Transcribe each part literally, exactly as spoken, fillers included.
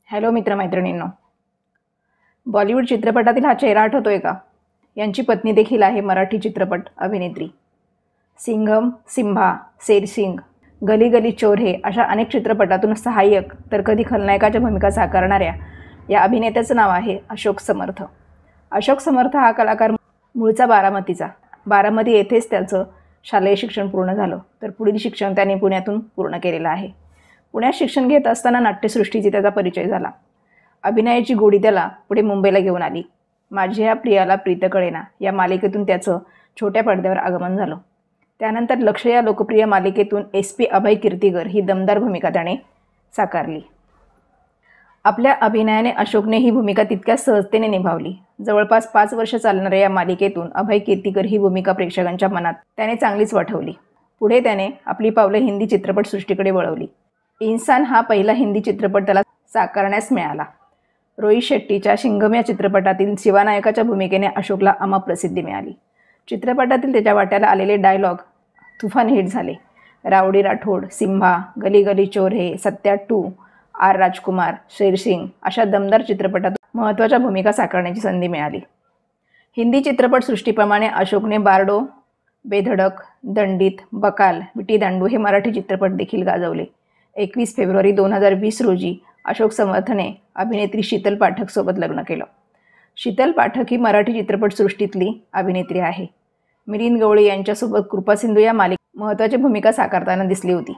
Hello मित्रमैत्रिणींनो, Bollywood चित्रपटातील हा चेहरा आठवतोय का? यांची पत्नी देखील आहे मराठी चित्रपट अभिनेत्री. सिंघम, सिम्हा, शेरसिंग, गली गली चोर हे अशा अनेक चित्रपटातून सहाय्यक तर कधी खलनायकाच्या भूमिका साकारणाऱ्या या अभिनेत्याचं नाव आहे अशोक समर्थ. अशोक समर्थ हा कलाकार मूळचा बारामतीचा. बारामती येथेच त्याचं शालेय शिक्षण पूर्ण झालं, तर पुढील शिक्षण त्याने पुण्यातून पूर्ण केलेलं आहे. पुण्यात शिक्षण घेत असताना नाट्यसृष्टीची त्याचा परिचय झाला. अभिनयाची गोडी त्याला पुढे मुंबईला घेऊन आली. माझी ह्या प्रियाला प्रीत कळेना या मालिकेतून त्याचं छोट्या पडद्यावर आगमन झालं. त्यानंतर लक्ष या लोकप्रिय मालिकेतून एस पी अभय कीर्तीकर ही दमदार भूमिका त्याने साकारली. आपल्या अभिनयाने अशोकने ही भूमिका तितक्याच सहजतेने निभावली. जवळपास पाच वर्ष चालणाऱ्या या मालिकेतून अभय कीर्तीकर ही भूमिका प्रेक्षकांच्या मनात त्याने चांगलीच वठवली. पुढे त्याने आपली पावले हिंदी चित्रपटसृष्टीकडे वळवली. इन्सान हा पहिला हिंदी चित्रपट त्याला साकारण्यास मिळाला. रोहित शेट्टीच्या सिंघम या चित्रपटातील शिवानायकाच्या भूमिकेने अशोकला अमाप प्रसिद्धी मिळाली. चित्रपटातील त्याच्या वाट्याला आलेले डायलॉग तुफान हिट झाले. रावडी राठोड, सिम्हा, गली गली चोर हे, सत्या टू, आर राजकुमार, शेरसिंग अशा दमदार चित्रपटात महत्त्वाच्या भूमिका साकारण्याची संधी मिळाली. हिंदी चित्रपटसृष्टीप्रमाणे अशोकने बारडो, बेधडक, दंडित, बकाल, विटी दांडू हे मराठी चित्रपट देखील गाजवले. एकवीस फेब्रुवारी दोन हजार वीस रोजी अशोक समर्थने अभिनेत्री शीतल पाठकसोबत लग्न केलं. शीतल पाठक ही मराठी चित्रपटसृष्टीतली अभिनेत्री आहे. मिलिंद गवळी यांच्यासोबत कृपासिंधू या मालिकेत महत्त्वाची भूमिका साकारताना दिसली होती.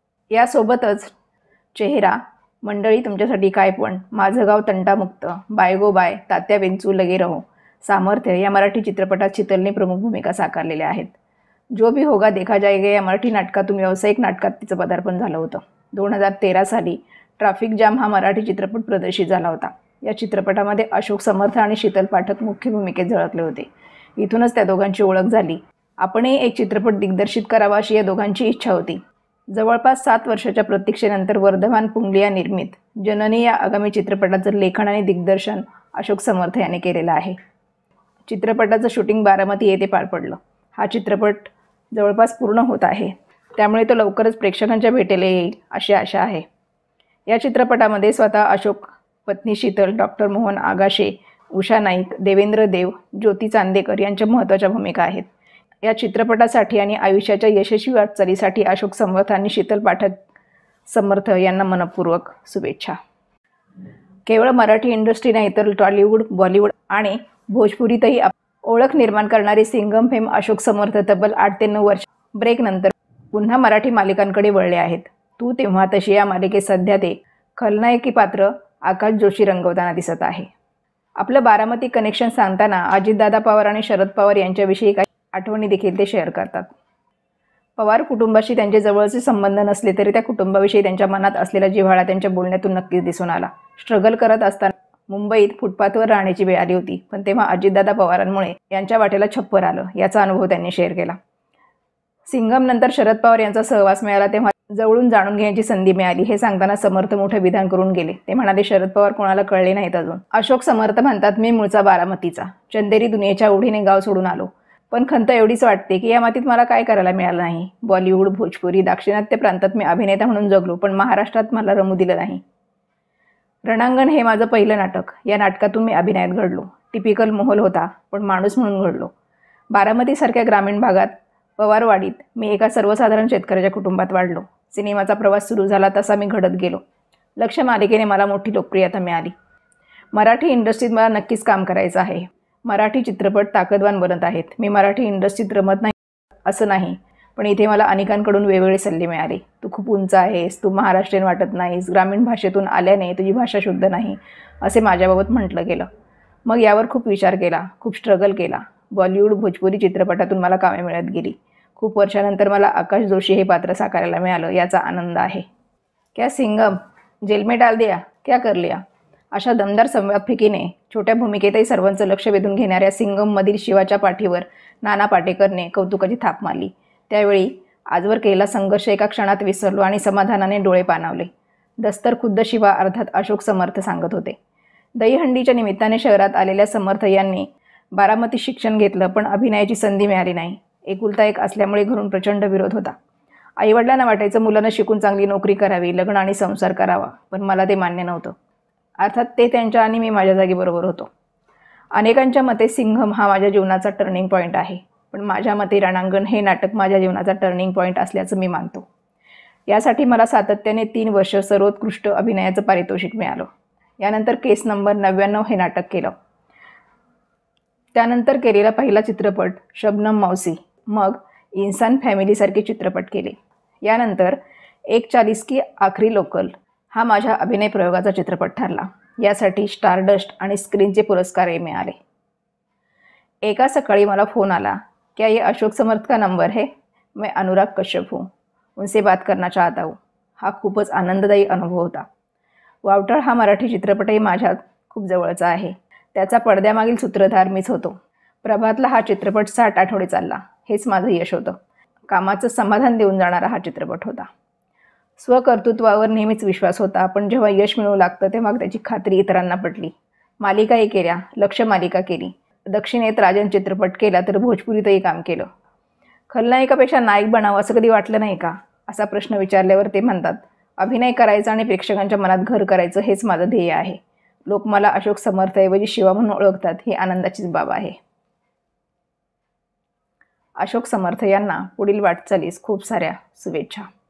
यासोबतच चेहरा, मंडळी तुमच्यासाठी काय पण, माझं गाव तंटामुक्त, बाय गो बाय, तात्या वेंचू लगे रहो, सामर्थ्य या मराठी चित्रपटात शीतलने प्रमुख भूमिका साकारलेल्या आहेत. जो भी होगा देखा जाएगा या मराठी नाटकातून व्यावसायिक नाटकात तिचं पदार्पण झालं होतं. दोन हजार तेरा साली ट्रॅफिक जाम हा मराठी चित्रपट प्रदर्शित झाला होता. या चित्रपटामध्ये अशोक समर्थ आणि शीतल पाठक मुख्य भूमिकेत झळकले होते. इथूनच त्या दोघांची ओळख झाली. आपणही एक चित्रपट दिग्दर्शित करावा अशी या दोघांची इच्छा होती. जवळपास सात वर्षाच्या प्रतीक्षेनंतर वर्धमान पुंगलिया निर्मित जननी या आगामी चित्रपटाचं लेखन आणि दिग्दर्शन अशोक समर्थ याने केलेलं आहे. चित्रपटाचं शूटिंग बारामती येथे पार पडलं. हा चित्रपट जवळपास पूर्ण होत आहे, त्यामुळे तो लवकरच प्रेक्षकांच्या भेटेला येईल अशी आशा आहे. या चित्रपटामध्ये स्वतः अशोक, पत्नी शीतल, डॉक्टर मोहन आगाशे, उषा नाईक, देवेंद्र देव, ज्योती चांदेकर यांच्या महत्त्वाच्या भूमिका आहेत. या चित्रपटासाठी आणि आयुष्याच्या यशस्वी वाटचालीसाठी अशोक समर्थ आणि शीतल पाठक समर्थ यांना मनपूर्वक शुभेच्छा. केवळ मराठी इंडस्ट्री नाही तर टॉलिवूड, बॉलिवूड आणि भोजपुरीतही ओळख निर्माण करणारे सिंघम फेम अशोक समर्थ तब्बल आठ ते नऊ वर्ष ब्रेकनंतर पुन्हा मराठी मालिकांकडे वळले आहेत. तू तेव्हा तशी या मालिकेत सध्या ते खलनायकी पात्र आकाश जोशी रंगवताना दिसत आहे. आपलं बारामती कनेक्शन सांगताना अजितदादा पवार आणि शरद पवार यांच्याविषयी काही आठवणी देखील ते शेअर करतात. पवार कुटुंबाशी त्यांचे जवळचे संबंध नसले तरी त्या कुटुंबाविषयी त्यांच्या मनात असलेला जिव्हाळा त्यांच्या बोलण्यातून नक्कीच दिसून आला. स्ट्रगल करत असताना मुंबईत फुटपाथवर राहण्याची वेळ आली होती, पण तेव्हा अजितदादा पवारांमुळे यांच्या वाटेला छप्पर आलं याचा अनुभव त्यांनी शेअर केला. सिंघम नंतर शरद पवार यांचा सहवास मिळाला तेव्हा जवळून जाणून घेण्याची संधी मिळाली हे सांगताना समर्थ मोठं विधान करून गेले. ते म्हणाले, शरद पवार कोणाला कळले नाहीत अजून. अशोक समर्थ म्हणतात, मी मूळचा बारामतीचा, चंदेरी दुनियेच्या ओढीने गाव सोडून आलो, पण खंत एवढीच वाटते की या मातीत मला काय करायला मिळालं नाही. बॉलिवूड, भोजपुरी, दाक्षिणात्य प्रांतात मी अभिनेता म्हणून जगलो, पण महाराष्ट्रात मला रमू दिलं नाही. रणांगण हे माझं पहिलं नाटक. या नाटकातून मी अभिनयात घडलो. टिपिकल मोहोल होता, पण माणूस म्हणून घडलो. बारामतीसारख्या ग्रामीण भागात पवारवाडीत मी एका सर्वसाधारण शेतकऱ्याच्या कुटुंबात वाढलो. सिनेमाचा प्रवास सुरू झाला तसा मी घडत गेलो. लक्ष मालिकेने मला मोठी लोकप्रियता मिळाली. मराठी इंडस्ट्रीत मला नक्कीच काम करायचं आहे. मराठी चित्रपट ताकदवान बनत आहेत. मी मराठी इंडस्ट्रीत रमत नाही असं नाही, पण इथे मला अनेकांकडून वेगवेगळे सल्ले मिळाले. तू खूप उंच आहेस, तू महाराष्ट्रीयन वाटत नाहीस, ग्रामीण भाषेतून आल्याने तुझी भाषा शुद्ध नाही असे माझ्याबाबत म्हटलं गेलं. मग यावर खूप विचार केला, खूप स्ट्रगल केला. बॉलिवूड, भोजपुरी चित्रपटातून मला कामे मिळत गेली. खूप वर्षानंतर मला आकाश जोशी हे पात्र साकारायला मिळालं याचा आनंद आहे. क्या सिंघम, जेल में डाल दिया, क्या कर लिया अशा दमदार संवादफेकीने छोट्या भूमिकेतही सर्वांचं लक्ष वेधून घेणाऱ्या सिंघममधील शिवाच्या पाठीवर नाना पाटेकरने कौतुकाची थाप मारली. त्यावेळी आजवर केलेला संघर्ष एका क्षणात विसरलो आणि समाधानाने डोळे पाणावले. दस्तर खुद्द शिवा अर्थात अशोक समर्थ सांगत होते. दहीहंडीच्या निमित्ताने शहरात आलेल्या समर्थ यांनी बारामती शिक्षण घेतलं, पण अभिनयाची संधी मिळाली नाही. एकुलता एक असल्यामुळे घरून प्रचंड विरोध होता. आईवडिलांना वाटायचं मुलानं शिकून चांगली नोकरी करावी, लग्न आणि संसार करावा, पण मला ते मान्य नव्हतं. अर्थात ते त्यांच्या आणि मी माझ्या जागी बरोबर होतो. अनेकांच्या मते सिंघम हा माझ्या जीवनाचा टर्निंग पॉईंट आहे, पण माझ्या मते रणांगण हे नाटक माझ्या जीवनाचा टर्निंग पॉईंट असल्याचं मी मानतो. यासाठी मला सातत्याने तीन वर्ष सर्वोत्कृष्ट अभिनयाचं पारितोषिक मिळालं. यानंतर केस नंबर नव्याण्णव हे नाटक केलं. त्यानंतर केलेला पहिला चित्रपट शबनम मौसी, मग इन्सान फॅमिलीसारखे चित्रपट केले. यानंतर एक चालीस की आखरी लोकल हा माझ्या अभिनय प्रयोगाचा चित्रपट ठरला. यासाठी स्टारडस्ट आणि स्क्रीनचे पुरस्कारही मिळाले. एका सकाळी मला फोन आला, क्या ये अशोक समर्थ का नंबर है? मैं अनुराग कश्यप हूँ, उनसे बात करना चाहता हूँ. हा खूपच आनंददायी अनुभव होता. वावटळ हा मराठी चित्रपटही माझ्या खूप जवळचा आहे. त्याचा पडद्यामागील सूत्रधार मीच होतो. प्रभातला हा चित्रपट साठ आठवडे चालला. हेच माझं यश होतं. कामाचं समाधान देऊन जाणारा हा चित्रपट होता. स्वकर्तृत्वावर नेहमीच विश्वास होता, पण जेव्हा यश मिळू लागतं तेव्हा त्याची खात्री इतरांना पटली. मालिकाही केल्या. लक्ष मालिका केली. दक्षिणेत राजन चित्रपट केला, तर भोजपुरीतही काम केलं. खलनायकापेक्षा नायक बनावं असं कधी वाटलं नाही का, असा प्रश्न विचारल्यावर ते म्हणतात, अभिनय करायचा आणि प्रेक्षकांच्या मनात घर करायचं हेच माझं ध्येय आहे. लोक मला अशोक समर्थऐवजी शिवा म्हणून ओळखतात, ही आनंदाचीच बाब आहे. अशोक समर्थ यांना पुढील वाटचालीस खूप साऱ्या शुभेच्छा.